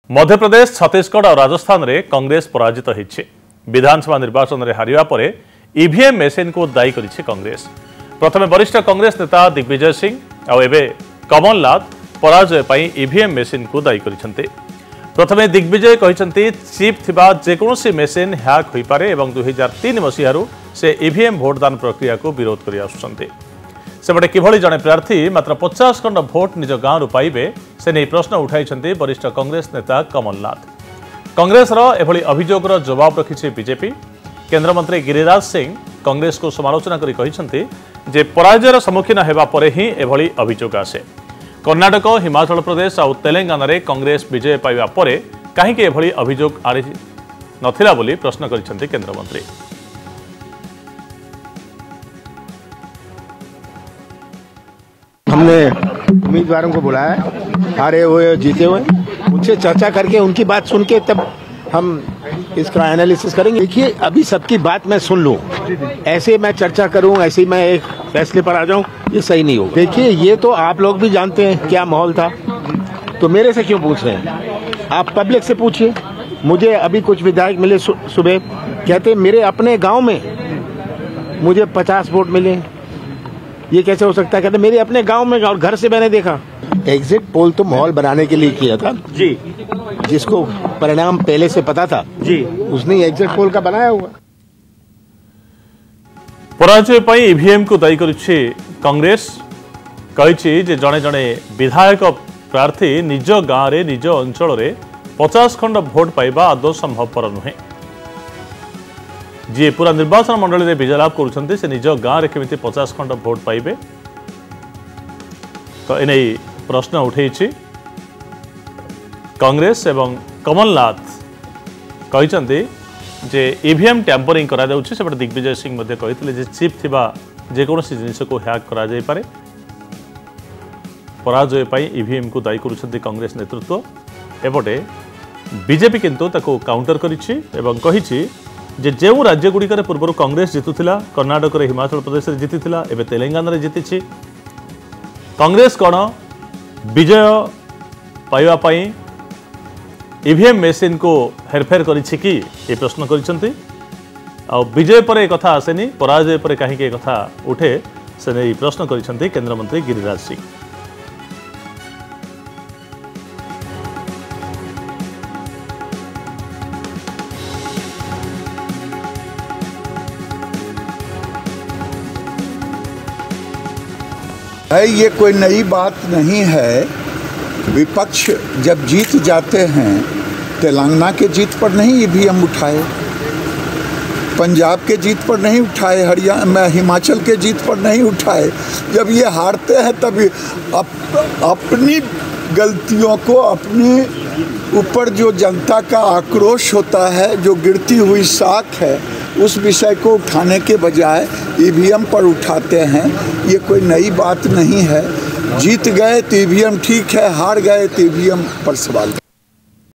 मध्य प्रदेश, छत्तीसगढ़ और राजस्थान रे कांग्रेस पराजित होइछे। विधानसभा निर्वाचन रे हारिया परे ईवीएम मेसिन को दायी करिछे कांग्रेस। प्रथमे वरिष्ठ कांग्रेस नेता दिग्विजय सिंह और एबे कमलनाथ पराजय पई ईवीएम मेसिन को दायी करिसेंते। प्रथमे दिग्विजय कहिसेंती चिप थिबा जेकोसी मेसिन हैक होई पारे एवं 2003 मसीहारू से ईवीएम भोटदान प्रक्रिया को विरोध करि आसुछन्ते। सेपटे किभली जड़े प्रार्थी मात्र 50 खंड भोट निज गाँव पाइबे से नहीं प्रश्न उठाई वरिष्ठ कांग्रेस नेता कमलनाथ। कांग्रेस एभली अभियोगर जवाब रखिছে बीजेपी। केंद्रमंत्री गिरिराज सिंह कांग्रेस को समालोचना करी कहिसेंती जे पराजयर सम्मुखीन हेबा परे ही एभली अभियोग आसे। कर्नाटक, हिमाचल प्रदेश और तेलंगाना रे कांग्रेस विजय पाइबा परे काहेकि एभली अभियोग आरि नथिला बोली प्रश्न करिसेंती केंद्रमंत्री। हमने उम्मीदवारों को बुलाया, हारे हुए जीते हुए, उनसे चर्चा करके उनकी बात सुन के तब हम इसका एनालिसिस करेंगे। देखिए, अभी सबकी बात मैं सुन लूं, ऐसे मैं चर्चा करूं, ऐसे मैं एक फैसले पर आ जाऊं, ये सही नहीं होगा। देखिए, ये तो आप लोग भी जानते हैं क्या माहौल था, तो मेरे से क्यों पूछ रहे हैं? आप पब्लिक से पूछिए। मुझे अभी कुछ विधायक मिले सुबह, कहते मेरे अपने गाँव में मुझे 50 वोट मिले। ये कैसे हो सकता है? कहते मेरे अपने गांव में और घर से मैंने देखा। एग्जिट पोल तो माहौल बनाने के लिए किया था जी, जिसको परिणाम पहले से पता था जी, उसने एग्जिट पोल का बनाया हुआ। पराजय पर ईवीएम को दायी करिछि कांग्रेस। कहिछि जे जणे जणे विधायक प्रार्थी निज गाँव रे निज अंचल रे 50 खंड भोट पाइबा आदौ संभवपर नुहे। जी पूरा निर्वाचन मंडली में विजय लाभ करुछन्ते से निज गाँव में केमिति 50 खंड भोट पाइबे, तो एने प्रश्न उठेछि कांग्रेस एवं कमलनाथ। कहिसन्ते जे ईवीएम टैंपरिंग करा जाउछि। सेपटे दिग्विजय सिंह मध्ये कहिथिले जे चिप थिबा जेकोसी जिनिस को हैक करा जाय पारे। पराजय पाई ईवीएम को दायी करुछन्ते कांग्रेस नेतृत्व। एपटे बीजेपी किंतु ताको काउंटर करिछि एवं कहिछि जे जो राज्यगुड़िक पूर्व कांग्रेस जीतुला, कर्नाटक, हिमाचल प्रदेश में जीतीला, एवं तेलंगाना रे जीती। कांग्रेस कौन विजय पाइबापी ईवीएम मेसिन को हेरफेर करिछि कि ये प्रश्न करिसेंती। आ विजय पर एक कथा आसेनी, पराजय पर कहीं कथा उठे से नहीं प्रश्न करिसेंती केंद्रमंत्री गिरिराज सिंह। ये कोई नई बात नहीं है। विपक्ष जब जीत जाते हैं, तेलंगाना के जीत पर नहीं ईवीएम उठाए, पंजाब के जीत पर नहीं उठाए, हरियाणा हिमाचल के जीत पर नहीं उठाए। जब ये हारते हैं तब अपनी गलतियों को, अपने ऊपर जो जनता का आक्रोश होता है, जो गिरती हुई साख है, उस विषय को उठाने के बजाय ईवीएम पर उठाते हैं। ये कोई नई बात नहीं है। जीत गए तो ईवीएम ठीक है, हार गए तो ईवीएम पर सवाल।